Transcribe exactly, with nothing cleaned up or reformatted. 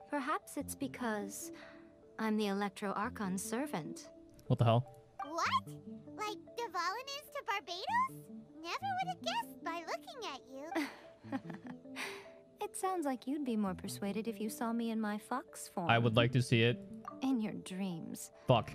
Perhaps it's because I'm the Electro Archon's servant. What the hell? What? Like Devalin is to Barbados? Never would have guessed by looking at you. It sounds like you'd be more persuaded if you saw me in my fox form. I would like to see it. In your dreams. Fuck.